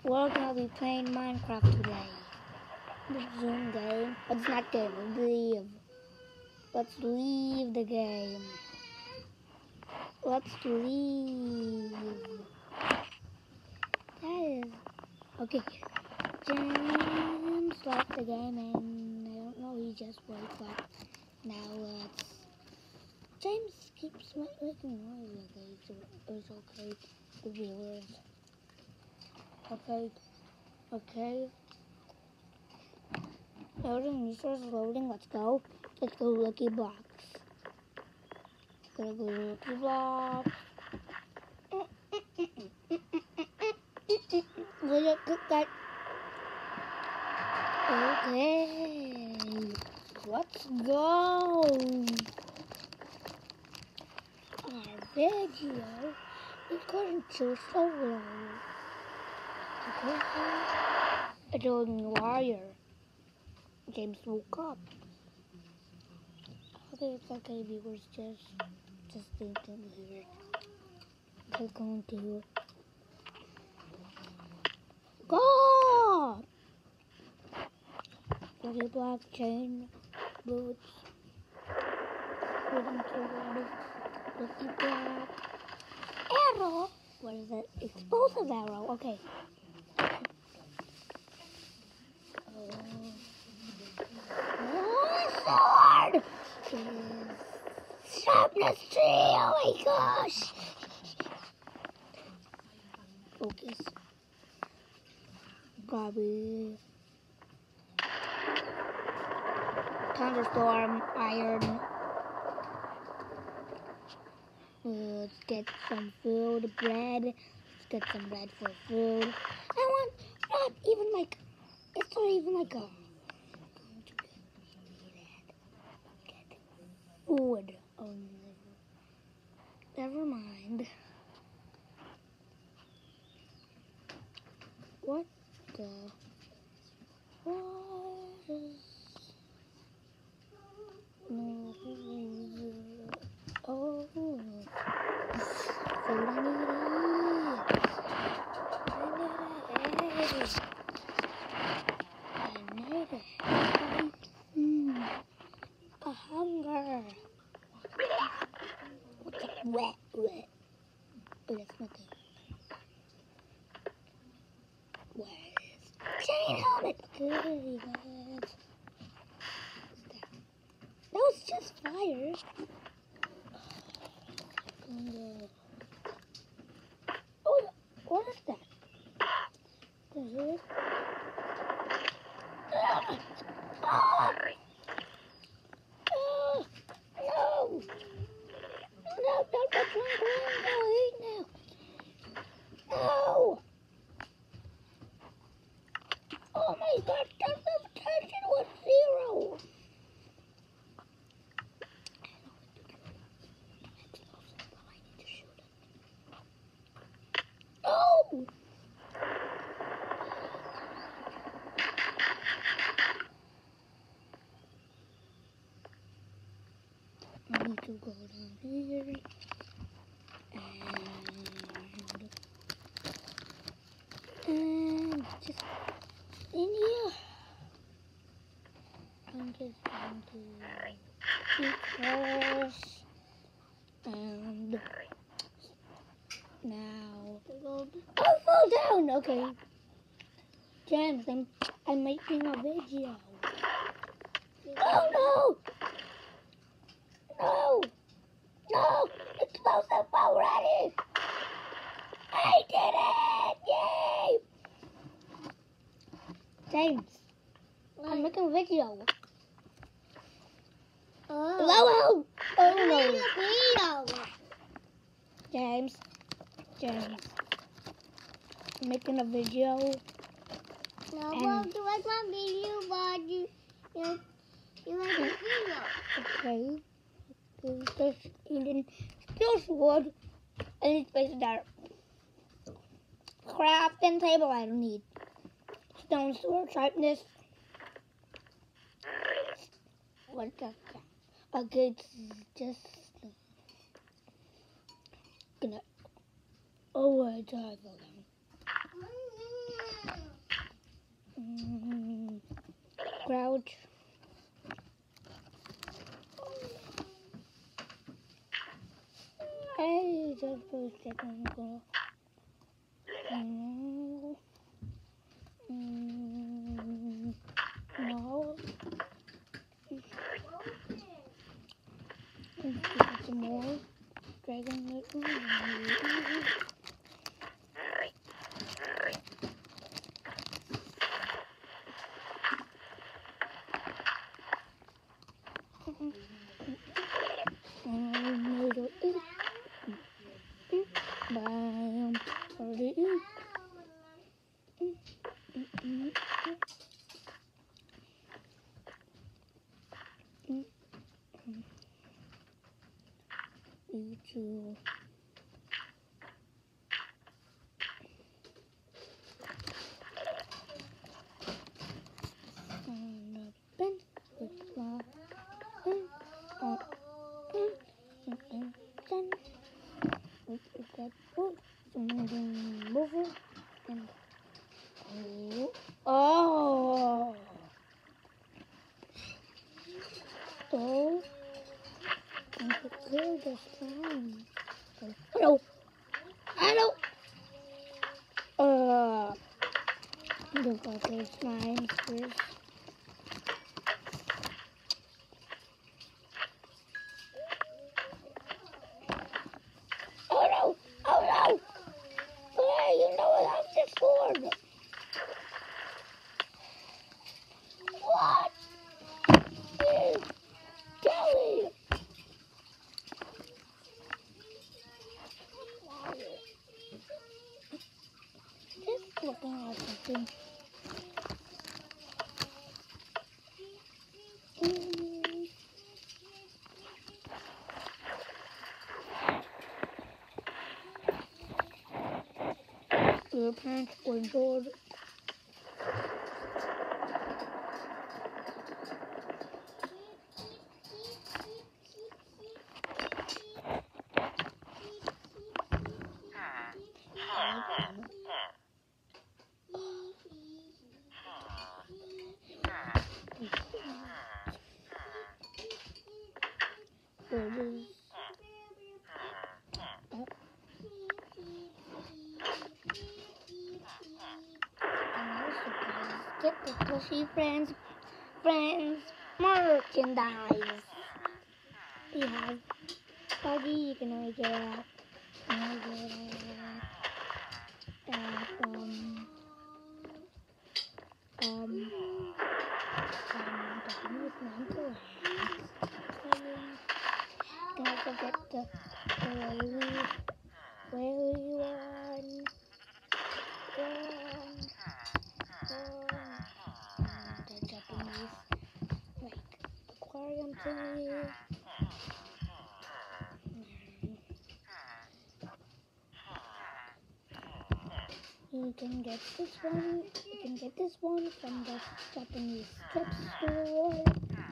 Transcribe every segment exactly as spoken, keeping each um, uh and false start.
We're gonna be playing Minecraft today. The Zoom game. It's not game, leave. Let's leave the game. Let's leave. That is okay. James left the game and I don't know, he just woke up. Now let's James keeps making noise. Okay, so it's okay. The viewers. Okay. Okay. Loading, resources loading, let's go. Let's go Lucky Blocks. Gonna go Lucky Blocks. Gonna cook that. Okay. Let's go. Our video is going to so long. Okay. I don't wire. James woke up. Okay, it's okay, viewers. Just, just think here. Click on to go. Lucky block, chain, boots, wooden tools, lucky block, arrow. What is it? Explosive arrow. Okay. Sword is sharpness three. Oh my gosh! Focus. Gobby. Thunderstorm. Iron. Let's get some food. Bread. Let's get some bread for food. I want not even like. It's not even like a. Wood. Oh, never, never mind. What the? What is? No. Oh. Food I need it. I need it. I need it. Mm. A hunger. What's that? Wet, wet. Oh, that's nothing. Wet. Chain helmet. Okay, guys. That was just fire. Oh, what is that? Is it? Ah! Ah! Oh, no! No, no, no, no, no, no, no! Oh my god, depth of tension was zero! I need to shoot it. Oh! I need to go down here and, and just in here. I'm just going to shoot first and now oh, fall down. Okay, James, I'm I'm making a video. Oh no! No! No! Explosive already! I did it! Yay! James, I'm making a video. Oh. Hello! Oh no! James, James, I'm making a video. No, well, you like my video, but you, you, you like the video. Okay. Just eating spills wood. I need space there. Crafting table I don't need. Stone sword sharpness. What's that? Okay, it's just gonna. Oh, I died again. Ouch. Hey, just for a second ago. No. Mm, no. Let's get some more dragon. Bam. Already in. You too. And a pen with my pen. Oh, and and ten. With that book, something over and oh, oh, oh, and to clear the slime. Hello, hello. Uh, look at those slimes first. Oh no! Oh no! Hey, you know what I'm this for? What is jelly? Just looking at something. Mm. Your parents were bored. Borders. Up. And also, guys, get the Tushy Friends, Friends merchandise. We have Buggy, you can always get out. And, um, um, um, Japanese mantle hands. Can also get the, the whaley, whaley one, one, one, and the Japanese, like, aquarium thingy. You can get this one, you can get this one from the Japanese strip store.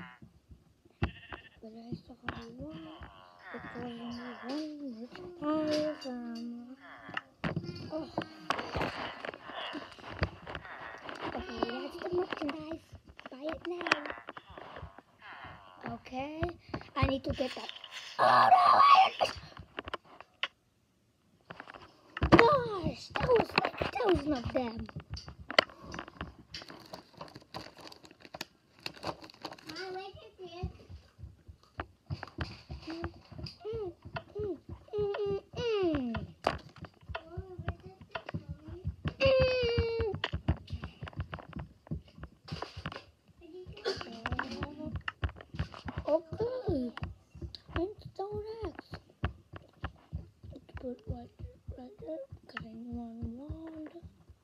But I saw one, because only one merchandise, um, oh. Okay, that's the merchandise. Buy it now. Okay, I need to get that. Oh no! Gosh, that was like a thousand of them. Mm, mm, mm, mm, mm, mm. Okay, and stone axe. Let's put right, right there, because I want wand.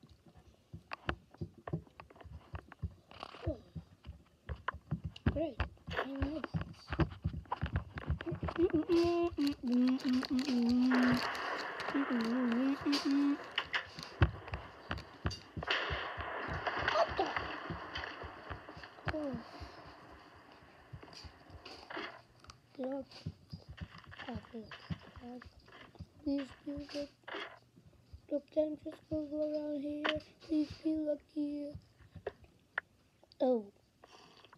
Oh, great, I know this. Mm-mm, mm-mm, mm-mm, mm-mm, mm-mm, mm-mm. What the? Oh, get up. Okay, please be good. The ten just goes around here. Please be lucky. Oh,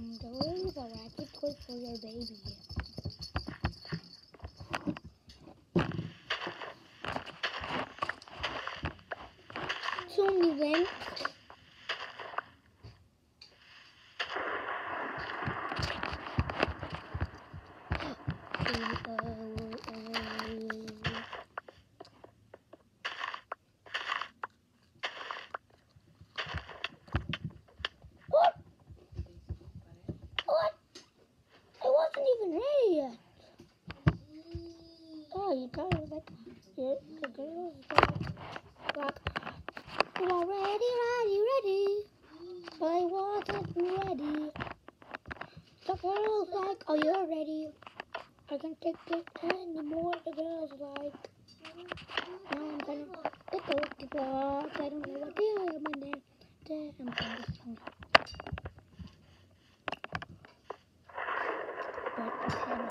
Um, the world is a racket toy for your baby. Show me when. What? What? I wasn't even ready yet. Oh, you thought it was like you, the girls like, you are ready, ready, ready. But I wasn't ready. The girls like, oh, you're ready. I can't take it anymore. The girls like, now I'm gonna get the lucky box. I don't know what to do, but then, then I'm gonna sing it. But it's heavy.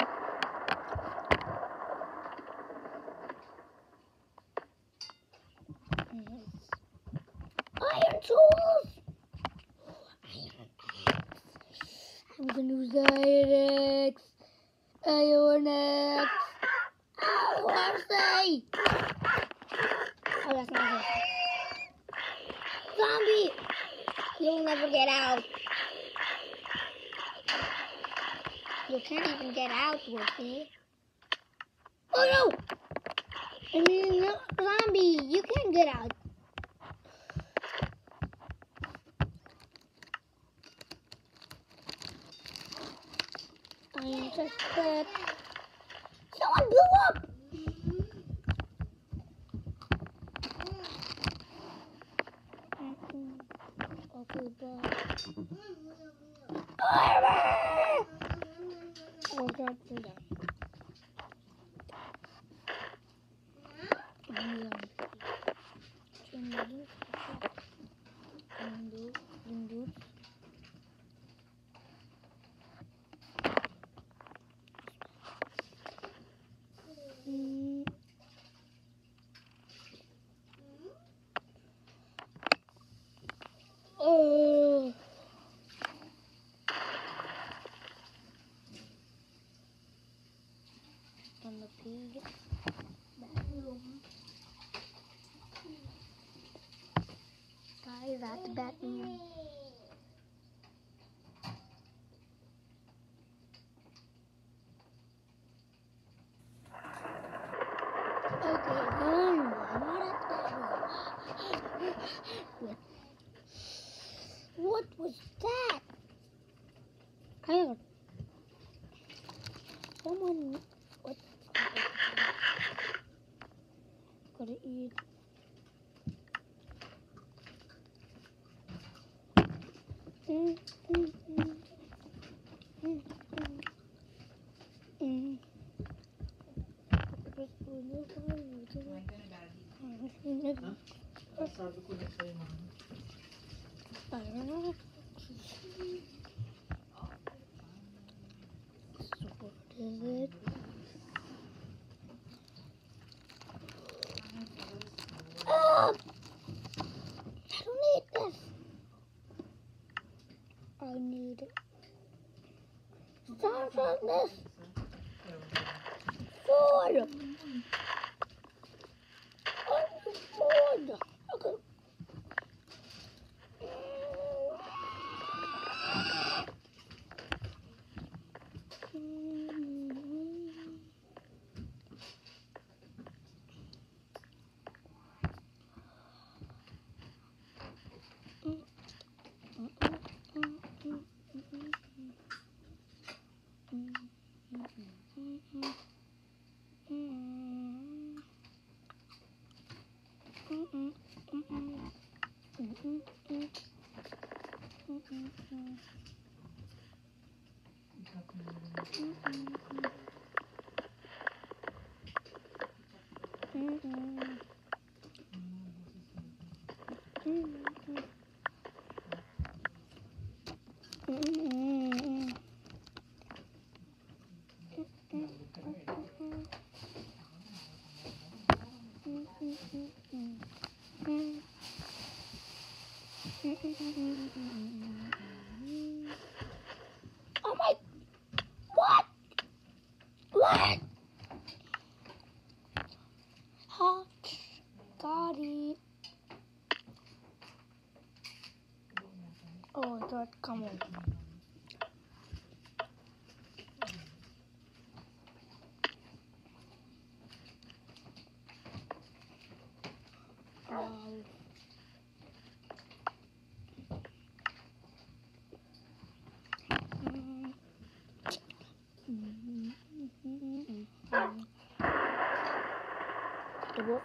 Iron tools! Iron axe. I'm gonna use the iron axe. Iron axe. Oh, Horsey! Oh, that's not it. Zombie! You'll never get out. You can't even get out, Horsey. Oh no! I mean, no, zombie, you can't get out. I'm just dead. Someone blew up! Okay, but... Oh, God, for that. Oh. And the pig bathroom. Guys, that's the bathroom. Okay, then not at the bathroom. Wait. What was that? I heard someone. What? Gotta eat. Mm, mm, mm. Mm, mm, mm. I don't know. So what is it? Oh! I don't need this. I need sounds like this. Sword. I need sword. Okay.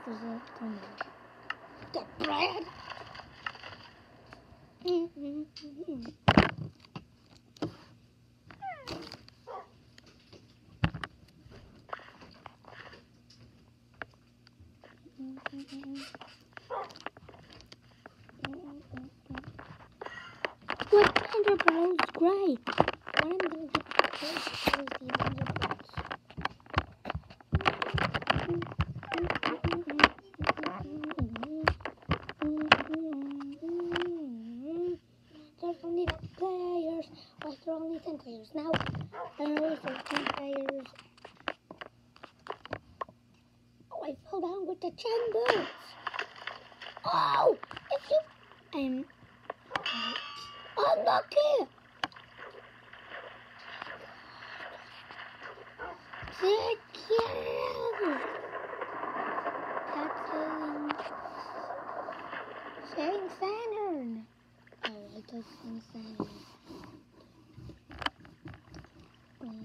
There's a come on. The bread. Mm-hmm. What ender pearl is great. What I'm gonna get first is the ender pearls. There's only ten players. Why there are only ten players now? There are fourteen players. Oh, I fell down with the ten boots. Oh, if you, I'm unlucky. Sick kill. That's saying, saying Saturn. Oh, I just saying Saturn. Mm.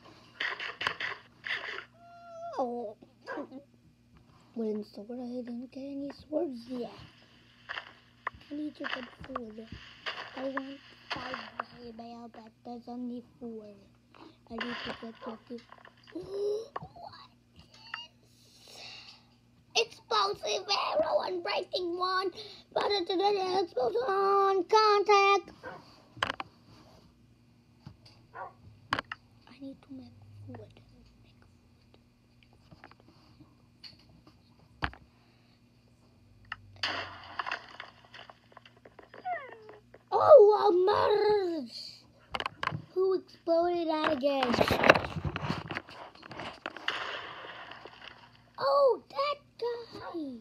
Oh. Wooden sword, I didn't get any swords yet. I need to get food. I want five hay bale, but there's only four. I need to get lucky. What is explosive arrow and breaking one, but it's an explosive on contact. I need to make food. Oh, a merge! Who exploded that again? Oh, that guy!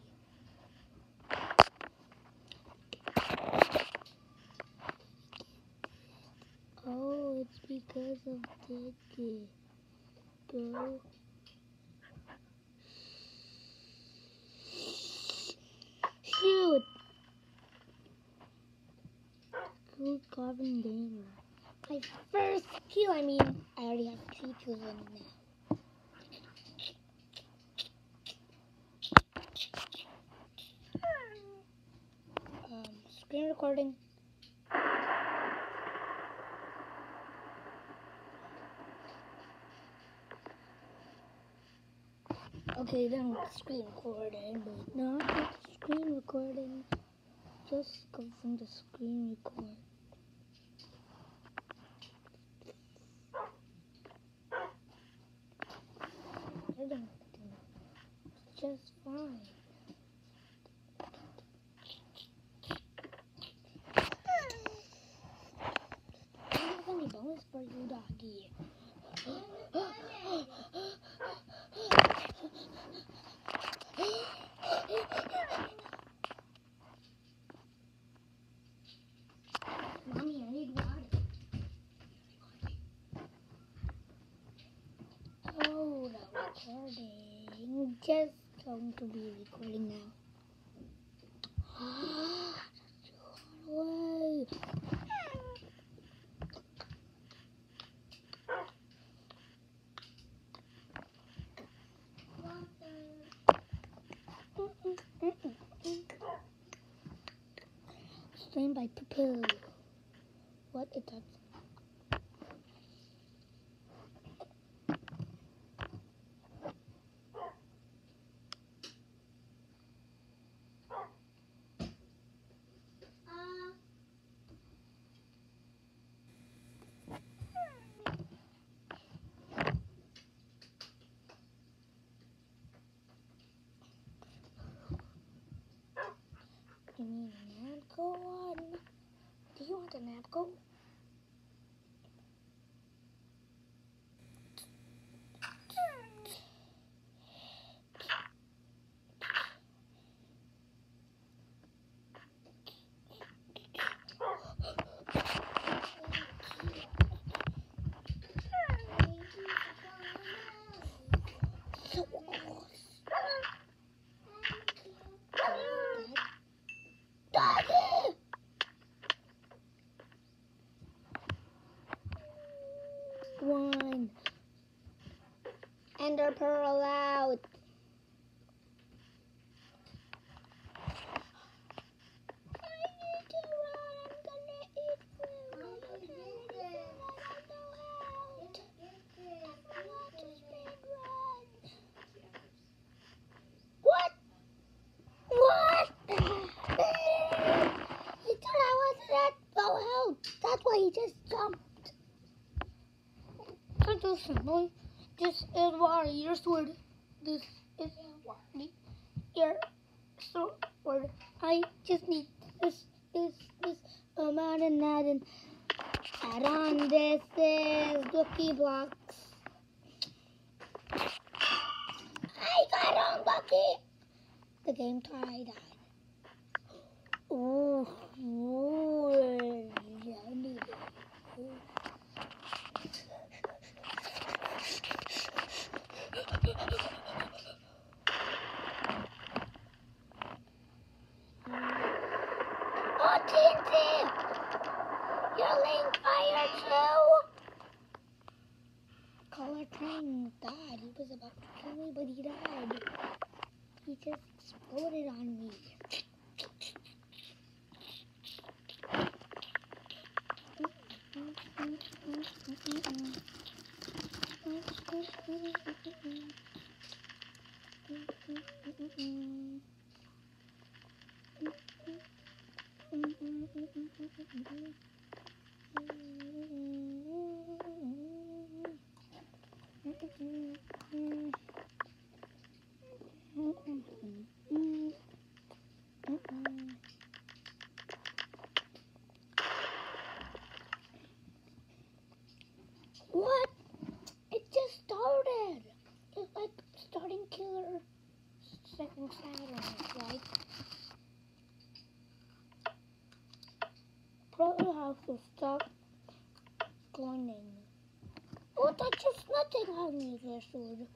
Oh, it's because of that guy. Go. Shoot! Good carbon danger. My first kill, I mean, I already have two kills on it now. Um, screen recording. Okay, then with screen recording, but not with screen recording. Just go from the screen record. Everything just fine. I don't have any bonus for you, doggy. Mommy, I need water. Oh, the recording. Just going to be recording now. That's too far away. Stream by Poo. What is that? You mean an Napco one? Do you want a Napco? So close. Doggy! One. Ender pearl out. too simple. This is warrior sword. This is warrior sword. I just need this, this, this amount and that and add on this is Lucky Blocks. I got on Lucky. The game tied. Oh, oh, yeah, I need it. Oh, T N T! You're laying fire too! Color Train died. He was about to kill me, but he died. He just exploded on me. What? It just started. It's like starting killer second Saturn, right? Probably have to stop cloning. Oh, that's just nothing on me, this sword.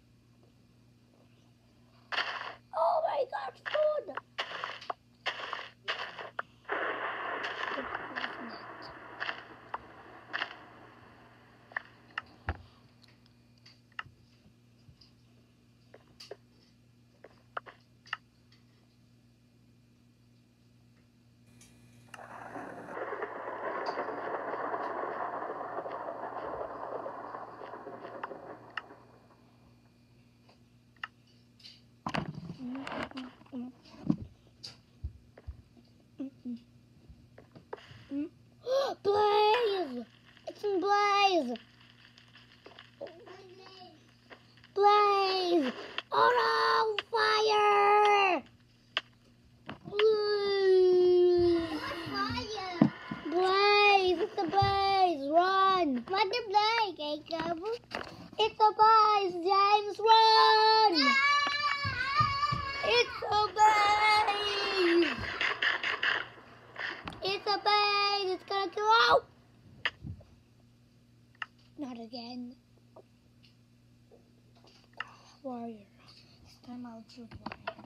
Oh my god, food! Blaze! It's in Blaze! Blaze! Oh no! Fire! Fire! Blaze! It's a blaze! Run! What the blaze, Jacob? It's a blaze! James, run! Ah! It's a blaze! It's a blaze! It's gonna go out! Not again. Warrior. This time I'll choose warrior.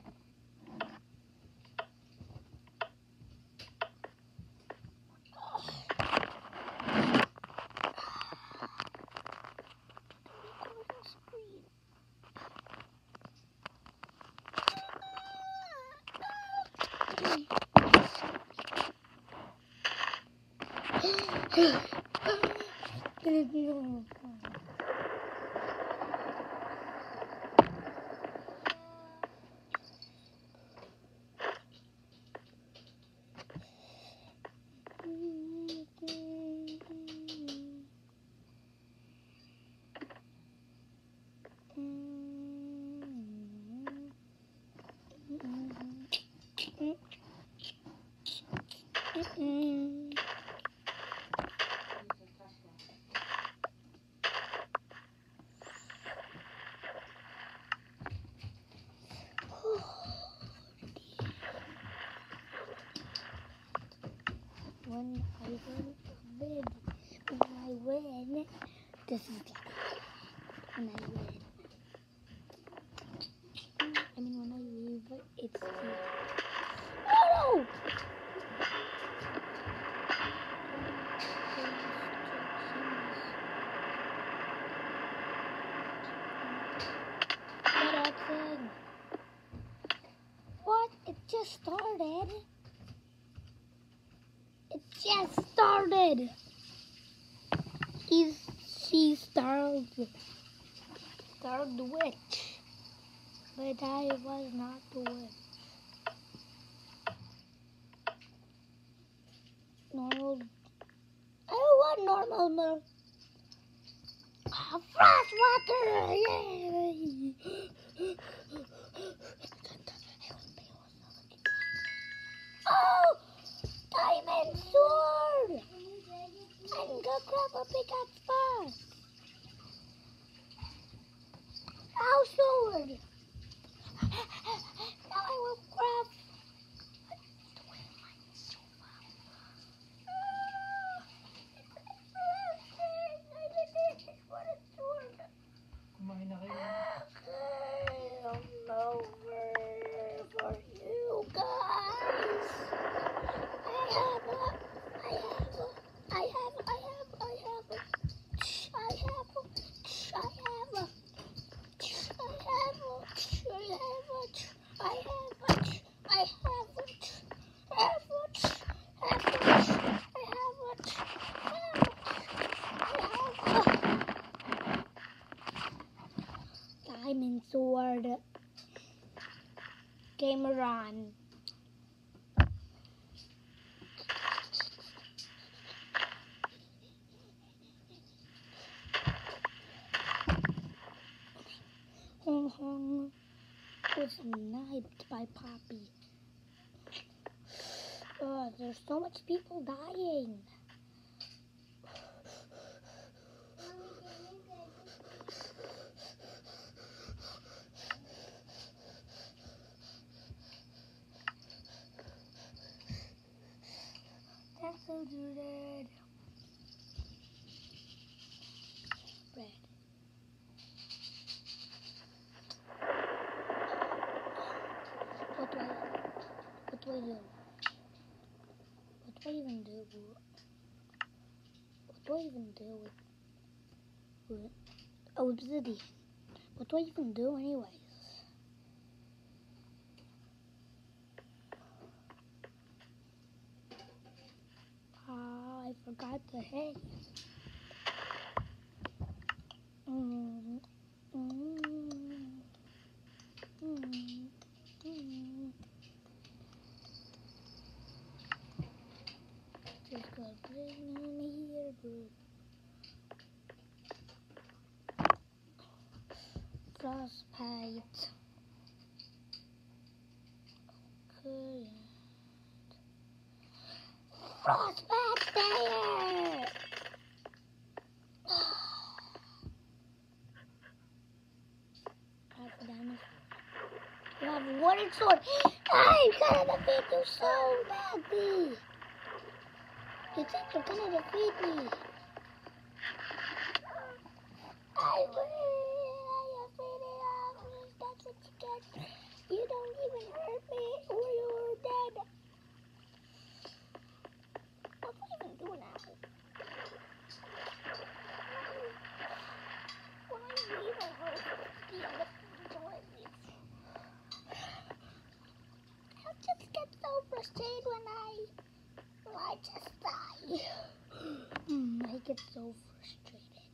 When I win big, when I win, this is like when I win. I mean, when I leave, it's good. Oh no! What? It just started. It just started. He's she started started the witch, but I was not the witch. Normal. I don't want normal milk. Ah, fresh water! Yay! Oh! Diamond sword! And go grab a pickaxe first! Now sword! Now I will grab... Kumain na kayo. Okay, I'm over for you guys. I have a, I have a, I have, I have, I have a, I have a, I have a, I have a, I have a, I have a, I have a, I have a, I have a, diamond sword. Gamer on. Hong Hong was sniped by Poppy. Oh, there's so much people dying. That's so good. Red. What do I, what do I do? What do I even do? What do I even do with, with oh, obsidian? What do I even do anyways? Ah, I forgot the hay. Mm, mm, mm, mm. Just got bring in here, bro. Frostbite. Okay. Frostbite there! Have a diamond. You have a wooden sword. I'm gonna defeat you so badly. You think you're gonna defeat me? I will. I defeated you. That's what you get. You don't even hurt me, or you're dead. What do I even do now? Why do you even hurt me? I just get so frustrated when I, when I just die. Mm, I get so frustrated.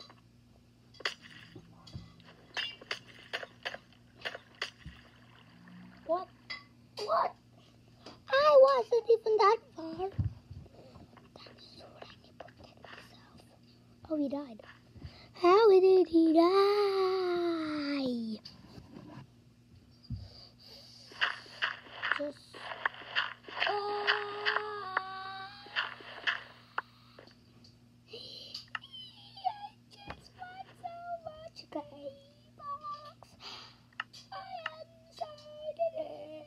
What? What? I wasn't even that far. That's so what I can protect myself. Oh, he died. How did he die? Just... Uh, I just want so much K-Box. I am so today.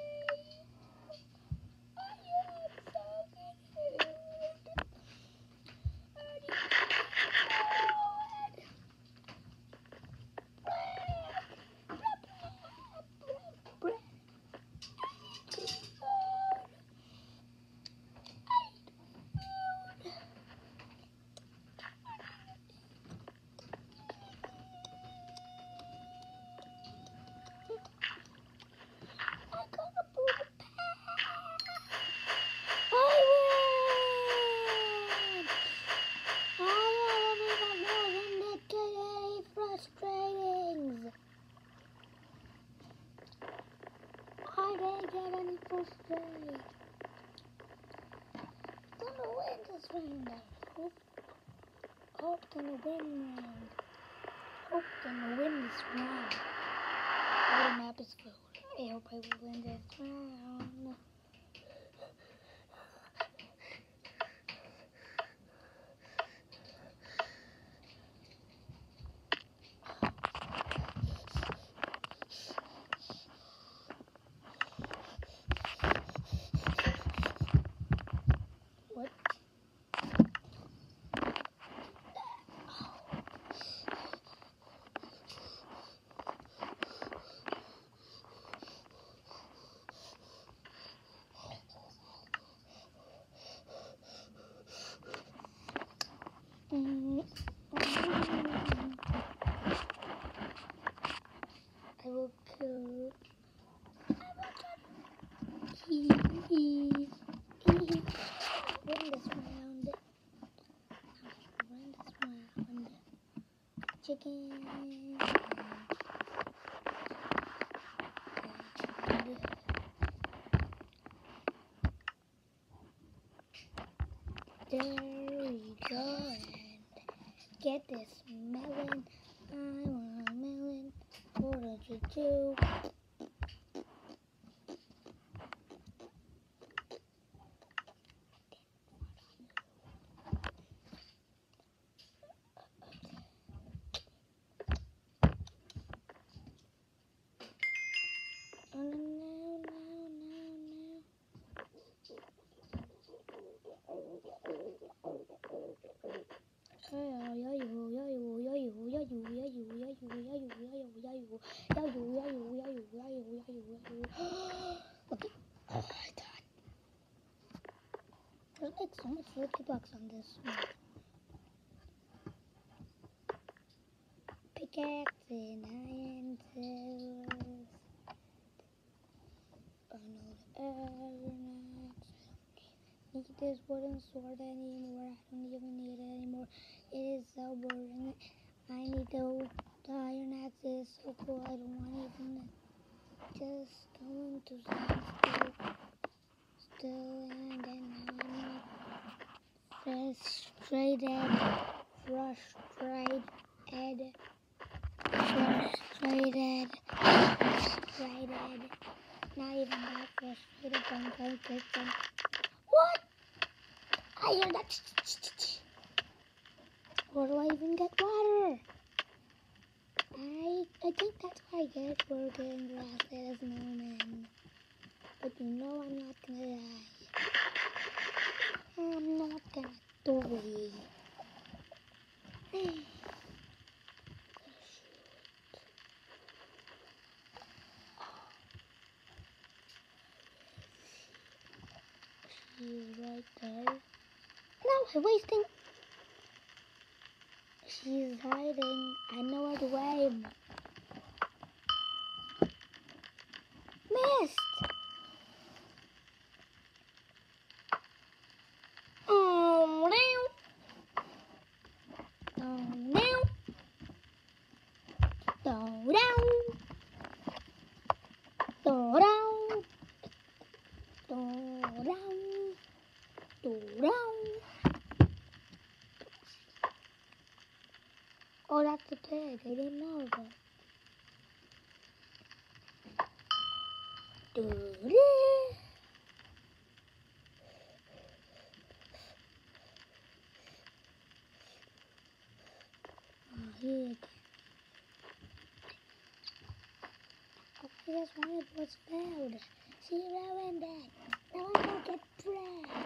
I am so good. Bread. I didn't get any first grade. Gonna win this round. I hope, hope gonna win round. hope can win this round. Oh, the map is full. I hope I will win this round. What? Mm, I will kill. Hee hee hee. Win this round. Win this round. Chicken. And there we go. And get this melon. I want a melon. What did you do? Oh, no, no, no, no. Okay. Oh, I died. There's like so much forty bucks on this one. Pickaxe and iron tools. Another axe. I don't need this wooden sword anymore. I don't even need it anymore. It is so boring. I need the, the iron axe. It is so cool. I don't want even just going to stand still, still and then I'm frustrated, frustrated, frustrated, frustrated. Not even that frustrated, but I'm going to get them. What? I hear that. Where do I even get water? I I think that's why I get we're getting grass at this moment. But you know I'm not gonna die. I'm not gonna do it. She's right there. No, I'm wasting. She's hiding. I know her to aim. Missed. Oh no. Oh no. Oh no. Oh no. Oh no. Oh no. Oh, that's a pig. I didn't know that. Do-do. Oh, here again. Oh, I just wanted what's found. She ruined it. Now I'm gonna get bread.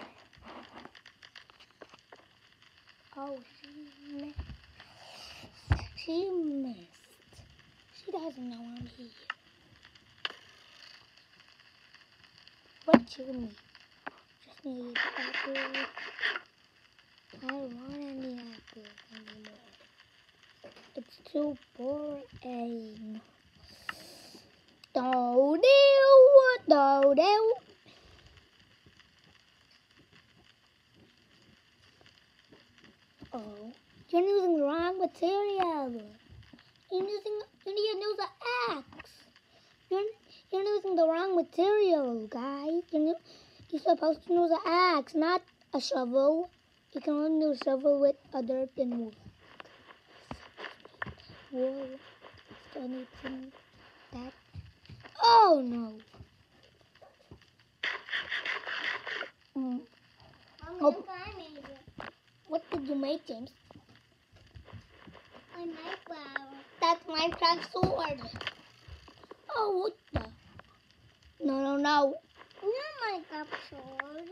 Oh, she missed. She missed. She doesn't know I'm here. What you need? Just need apple. I don't want any apples anymore. It's too boring. Do do do do. Oh, you're using the wrong material. You're using. You need to use an axe. You're you're using the wrong material, guys. You're you're supposed to use an axe, not a shovel. You can only use a shovel with a dirt and wood. Whoa. Still need some that. Oh no. Mm. Mom, look what I made it. What did you make, James? A knife flower. That's Minecraft sword. Oh, what the? No, no, no. Not Minecraft sword.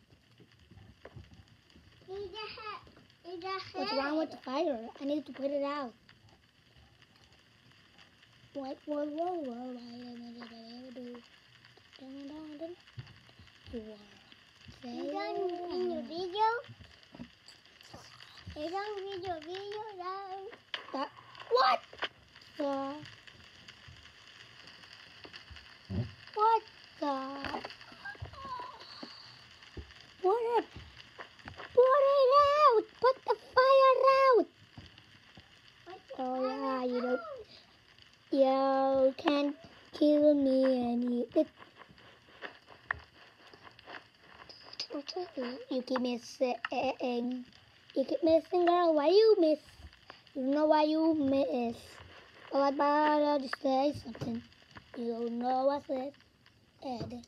It's a hat. It's a hat. What's wrong with the fire? I need to put it out. What? Whoa, whoa, whoa. Why did I do? You are. You done in your video? You done with your video now? That, what the? What the? Put it, put it out. Put the fire out. Oh yeah, you don't. You can't kill me and eat it. You keep missing. You keep missing, girl. Why you miss? You don't know why you miss. Well, I better just say something. You don't know what's it. Ed.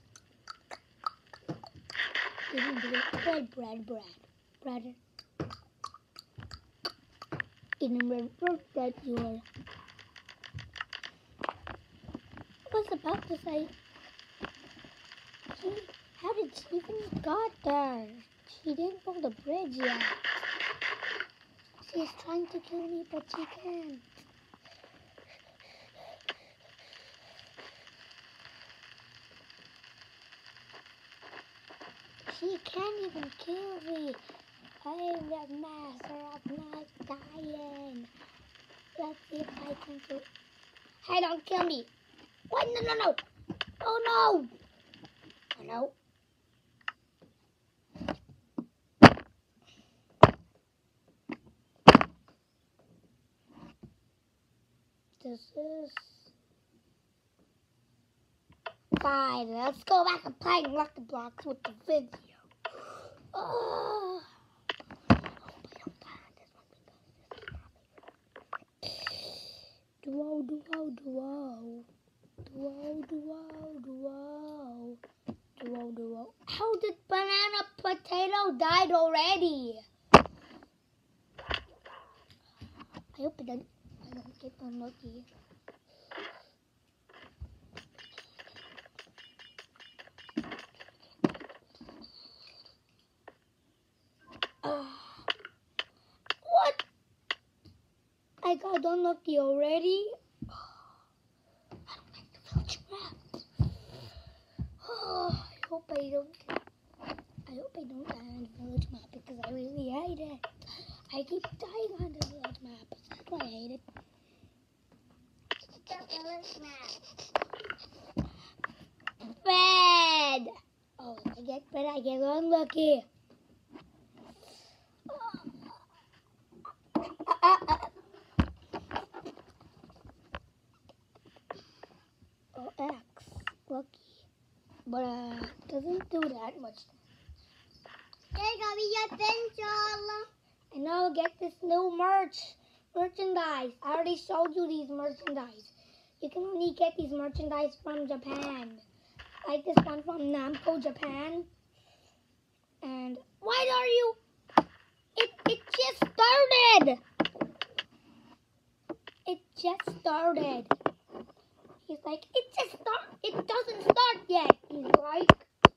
You didn't do it. Bread, bread, bread. Brother. In remember that you are. I was about to say. She, how did she even got there? She didn't pull the bridge yet. She's trying to kill me, but she can't. She can't even kill me. I'm the master of not dying. Let's see if I can kill. Hey, don't kill me. What? No, no, no. Oh, no. Oh, no. This is fine. Let's go back and play Lucky Blocks with the video. Oh. Duo, duo, duo. Duo, duo, duo. Duo, duo. How did Banana Potato died already? I hope it doesn't, I don't get unlucky. Uh, what? I got unlucky already? I don't like the village map. Oh, I hope I don't get, I hope I don't die on the village map because I really hate it. I keep dying on the village map. That's why I hate it. The village map. Bad. Oh, I get, but I get unlucky. Uh, uh, uh. Oh, X, lucky, but uh, doesn't do that much. There's gonna be your pencil. I know, get this new merch, merchandise. I already showed you these merchandise. You can only get these merchandise from Japan. Like this one from Namco, Japan. And why are you? It it just started. It just started. He's like, it just start. It doesn't start yet. He's like,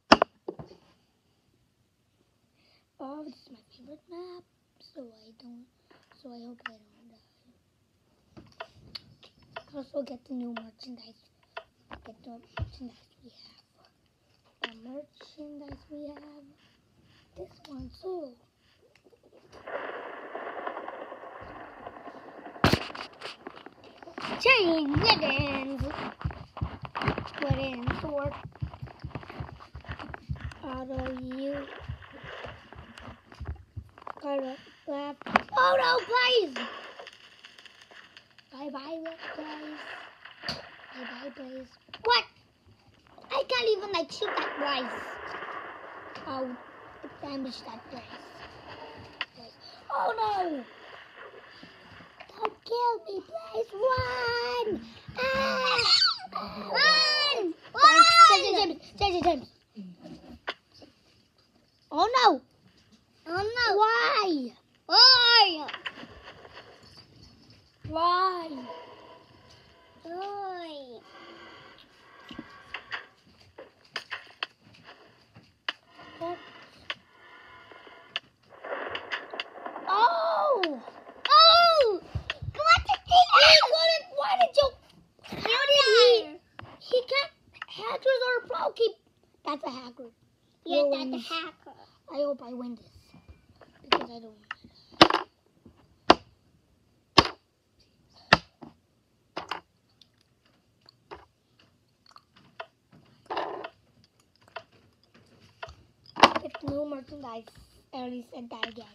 oh, this is my favorite map. So I don't. So I hope I don't die. Also get the new merchandise. Get the merchandise we have. The merchandise we have. This one too. Chain weddings. Wedding sword. Auto you. Got left. Oh no, please! Bye bye, guys. Bye bye, please. What? I can't even like shoot that rice. Oh, it damaged that rice. Oh no! Don't Kill me, please. Run! Ah! Run! James, James, James, James. Oh no! Oh no! Why? Why? Why? Why? What? Oh! Oh! What did he He couldn't. Why did you? How did he? He can't. Hackers are pro. Keep. That's a hacker. Yeah, Who that's a wins? hacker. I hope I win this because I don't. It's new merchandise. I already said that again.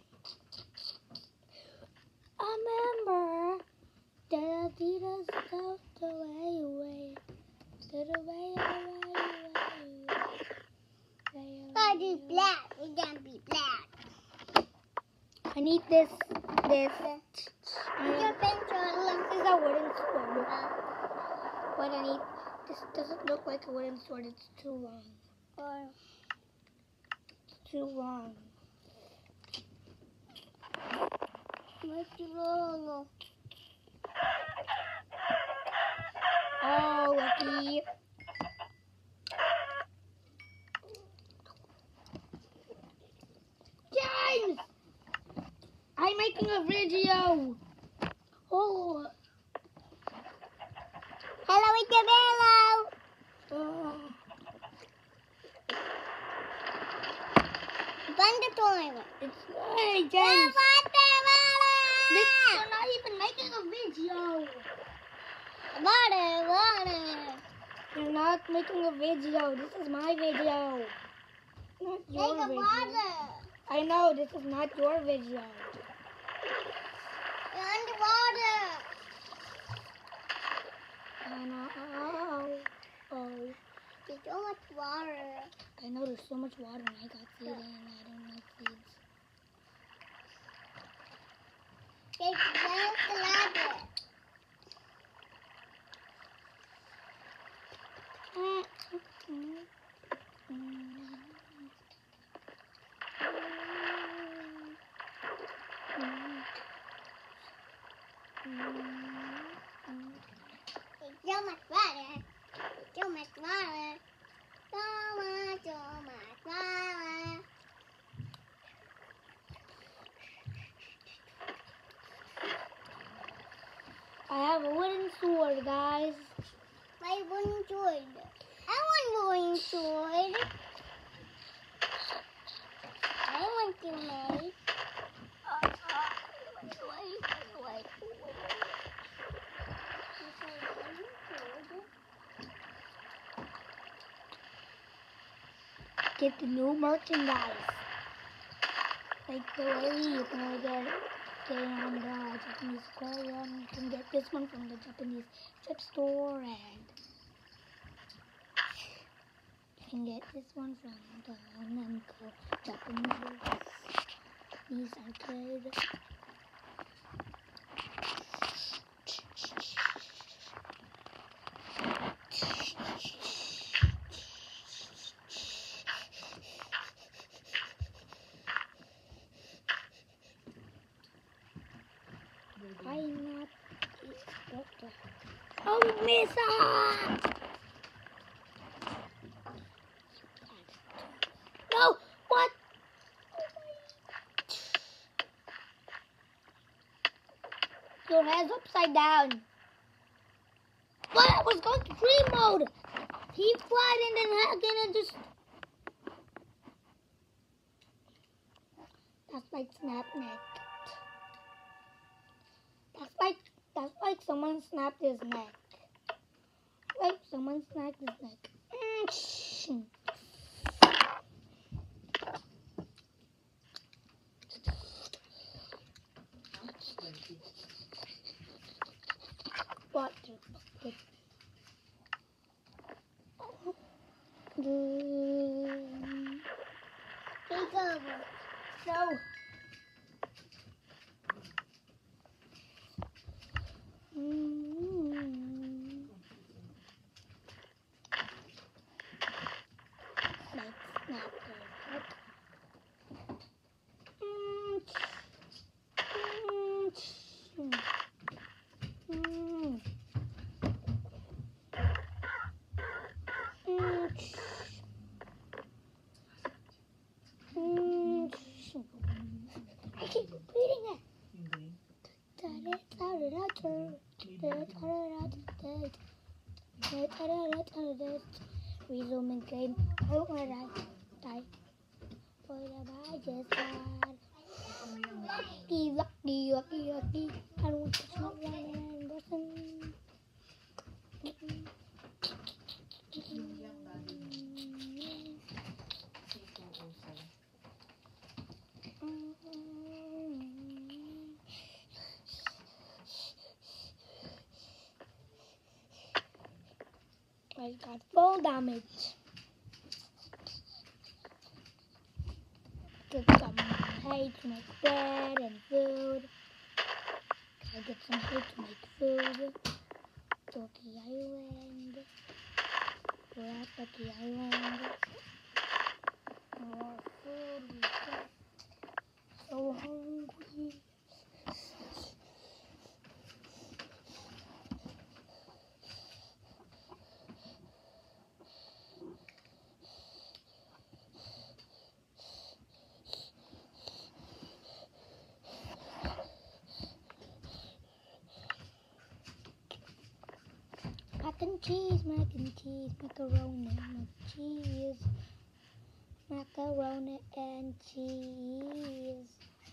Remember that Adidas goes away, away, away, away, away, away. God is black. It can't be black. I need this, this. Your pencil This looks is a wooden sword. uh, But I need. This doesn't look like a wooden sword. It's too long. or It's too long. what's wrong? Oh, lucky. James! I'm making a video. Oh. Hello, Isabella. Uh, Run the toilet. it's hey, James. This, Water, you're not even making a video. water, water. You're not making a video. This is my video. Not your Take a video. water. I know this is not your video. You're underwater. I know. Oh, oh. There's so much water. I know there's so much water and I got seeds and I don't like seeds. There's just a ladder. There's so much water. So much water. So much, so much water. I have a wooden sword, guys. My wooden sword. I want wooden sword. I want to make. Uh, uh, wait, wait, wait, wait. Get the new merchandise. Like the way you can get get it on the Japanese aquarium. You can get this one from the Japanese chip store, and you can get this one from the Namco Japanese. These are good. I'm not. What the? Oh, miss it! No! What? Your head's upside down. But I was going to dream mode. He flied and then again and just. That's like snap neck. That's like that's like someone snapped his neck. Like someone snapped his neck. Mm. What the fuck? Um, Take over. No. Resuming game. I don't want to die. Die. For the badges card. Lucky, lucky, lucky, lucky. I don't want to not run person. I got full damage. Get some hay to make bread and food. I get some hay to make food. Turkey Island. We're at Turkey Island. More food. We get so hungry. Mac and cheese, mac and cheese, macaroni and cheese, macaroni and cheese.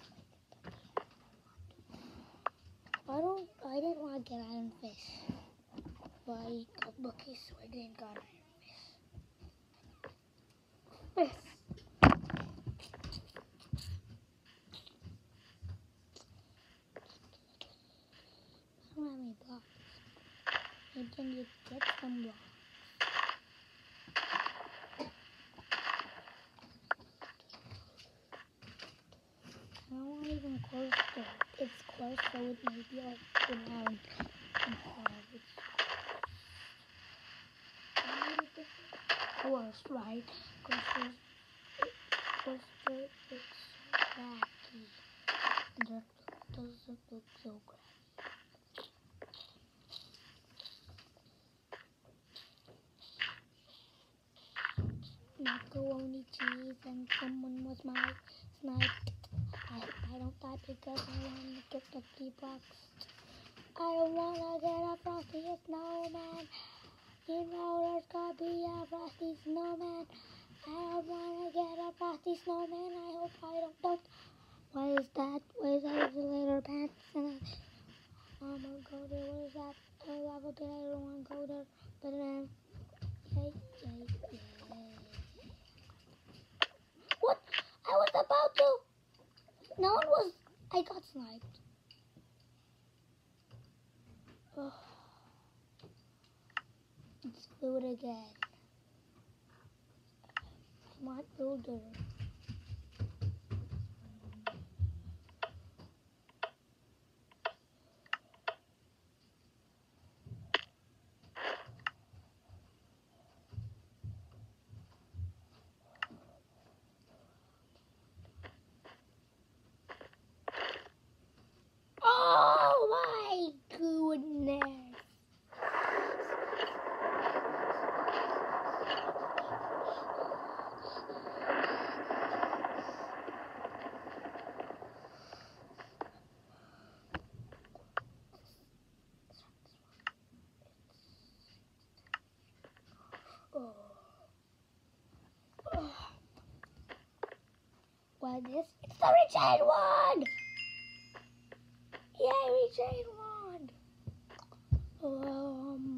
I don't, I didn't want to get iron fish, but I got lucky, so I didn't got iron fish. Fish. I don't have any blocks. And then you get some blocks. I don't want even close to it. It's close, so it may be like around and hard. It's course, right? Because it's cracky. That doesn't look so cracky. Macaroni cheese and someone was my snipe. I hope I don't die because I want to get the key box. I don't want to get a frosty snowman. You know there's gonna be a frosty snowman. I don't want to get a frosty snowman. I hope I don't. don't. What is that? What is that? Is a little pants? And I'm gonna go there. What is that? A level that I don't want to go there. But then, yay, yay, yay. What? I was about to. No one was. I got sniped. Oh. It's food again. I want builder. Oh my goodness. Oh. Oh. What is this? It's the rechain one! Yay, rechain one! Um,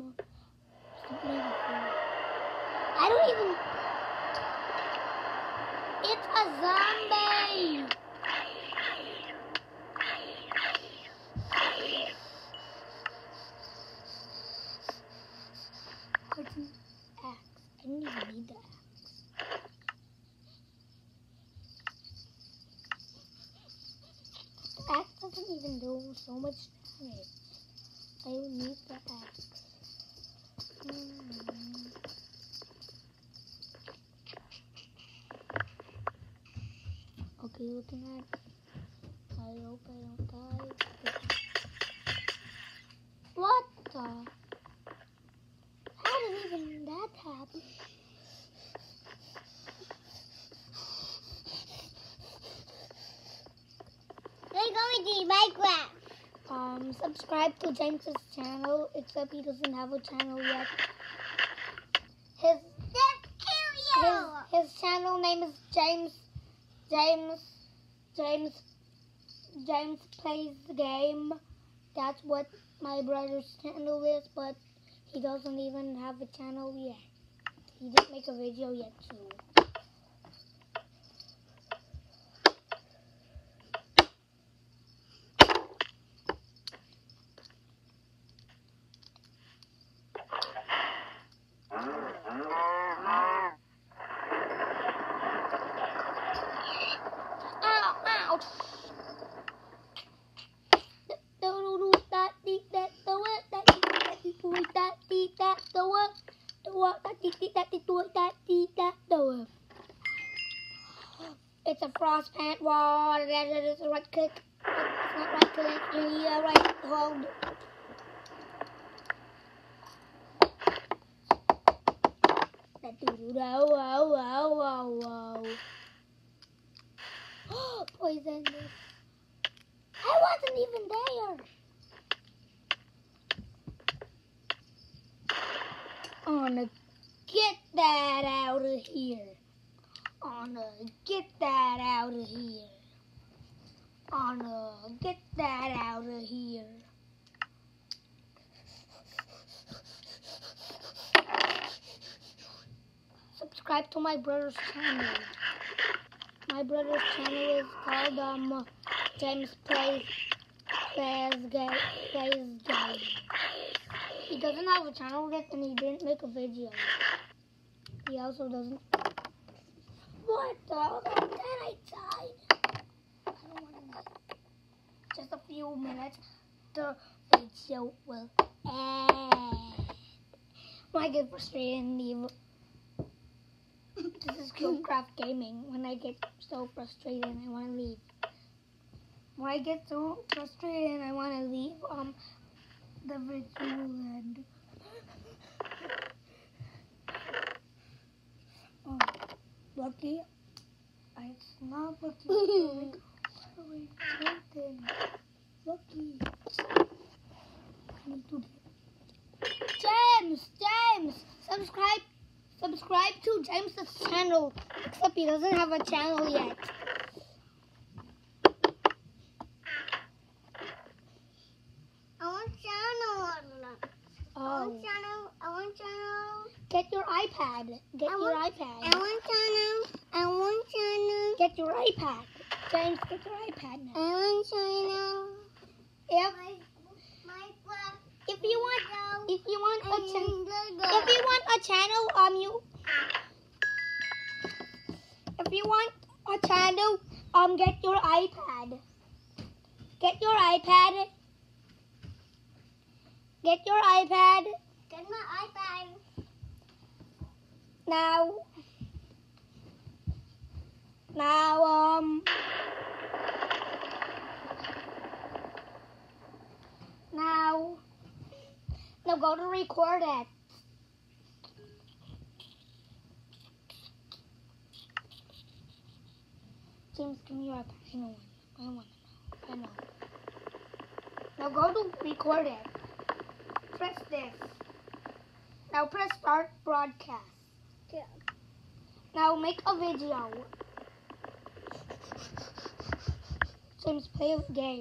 I don't even. It's a zombie! What's an axe? I don't even need the axe. The axe doesn't even do so much damage. I don't need the axe. Hmm. Okay, looking at. I hope I don't die. What the? How did even that happen? We're going to Minecraft. Um, um, subscribe to James's channel, except he doesn't have a channel yet. His his, his channel name is James James James James Plays the Game. That's what my brother's channel is, but he doesn't even have a channel yet. He didn't make a video yet, too. It's a frost pant wall. That is a right click. It's not right click. Yeah, right hold. Whoa, whoa, whoa, whoa. Poison this. I wasn't even there. I'm gonna get that out of here. I'm gonna get that out of here. I'm gonna get that out of here. Subscribe to my brother's channel. My brother's channel is called um James Plays Plays Game Plays Game. He doesn't have a channel yet, and he didn't make a video. He also doesn't. What the? Oh, then I died. I don't want to make just a few minutes. The video will end. When I get frustrated and leave. This is Cubecraft Gaming. When I get so frustrated and I want to leave. When I get so frustrated and I want to leave, um, the video will end. Oh, Lucky. It's not Lucky. Like, wait, something. Lucky. I need to get James! James! Subscribe! Subscribe to James's channel. Except he doesn't have a channel yet. I want channel. Oh. I want channel. I want channel. Get your iPad. Get I your want, iPad. I want channel. I want channel. Get your iPad. James, get your iPad now. I want channel. If My, my breath. if you want if you want a channel If if you want a channel um you if you want a channel um get your iPad. Get your iPad. Get your iPad. Get my iPad. Now, now, um, now, now go to record it. James, give me your iPad. I know one. I want to know. I know. Now go to record it. Press this. Now press start broadcast. Yeah. Now make a video. James, play a game.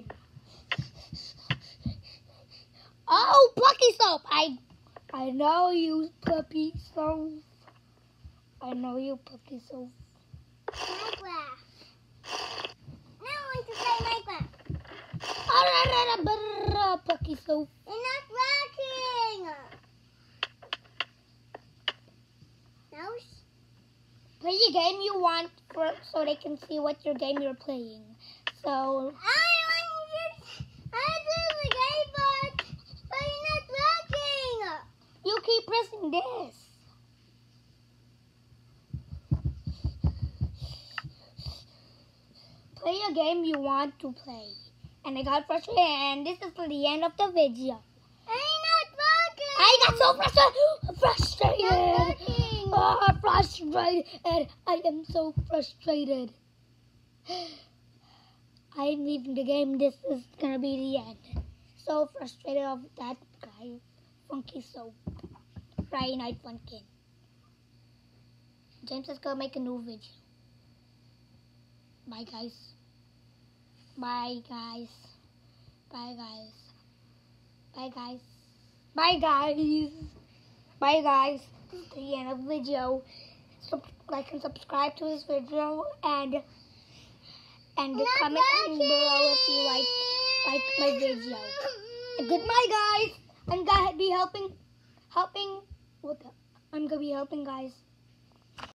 Oh, Plucky Soap! I I know you, Puppy Soap. I know you, Puppy Soap. Minecraft. Now I want to play Minecraft. Alright, Puppy Soap. It's not working. Now Play the game you want for, so they can see what your game you're playing. So I want to. I do the game, but but it's not working. you keep pressing this. Play a game you want to play. And I got frustrated, and this is the end of the video. It's not working. I got so frustrated. Frustrated. Not working. Oh, frustrated. I am so frustrated. I'm leaving the game. This is gonna be the end. so frustrated of that guy. Funky Soap. Friday Night Funkin. James is gonna make a new video. Bye guys. Bye guys. Bye guys. Bye guys. Bye guys. Bye guys. This is the end of the video. So, like and subscribe to this video and and comment down below if you like like my video. And goodbye guys. I'm gonna be helping helping what the, I'm gonna be helping guys.